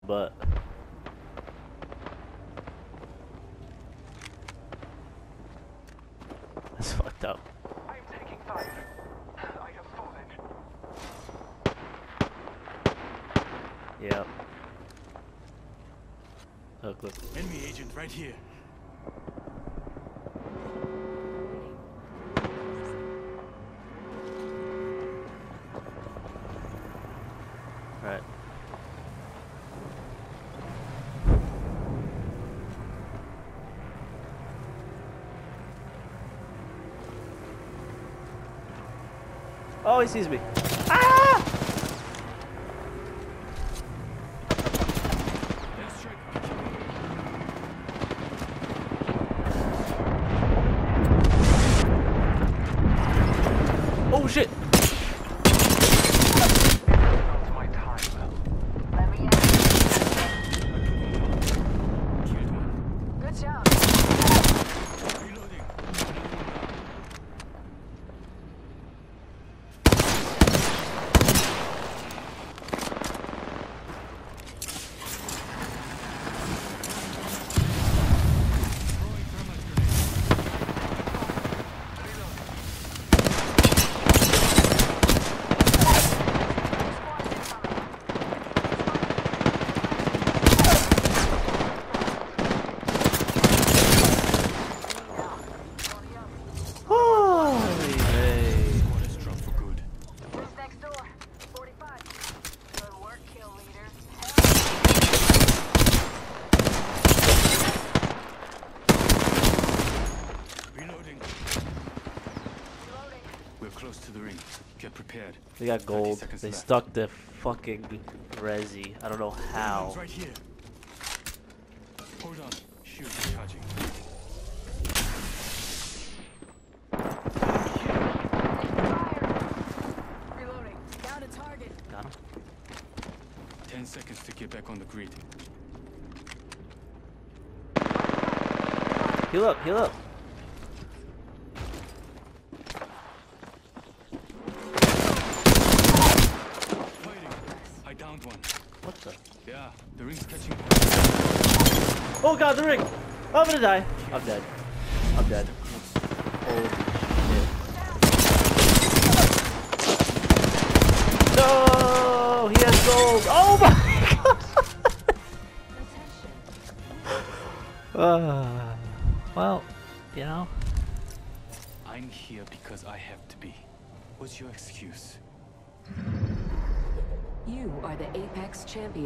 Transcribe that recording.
but that's fucked up. I'm taking fire. I have fallen. Yep. Look, look. Enemy agent right here. Right. Oh, he sees me. Ah! Oh shit! Not my time. Let me in. Killed one. Good job. Reloading. Throwing thermite grenade. Holy hey. Squad is dropped for good. Who's next door? 45. Good work, kill leader. Reloading. Reloading. We're close to the ring. Get prepared. They got 30 gold. seconds They left. stuck the fucking resi. I don't know how. One's right here. Hold on. Shield recharging. Fire. Reloading. Down to target. Got him. 10 seconds to get back on the grid. Heal up, heal up. Fighting. I downed one. What the? Yeah, the ring's catching. Oh god, the ring! I'm gonna die. I'm dead. I'm dead. Holy shit. No! He has gold! Oh my god! Well, you know. I'm here because I have to be. What's your excuse? You are the Apex champion.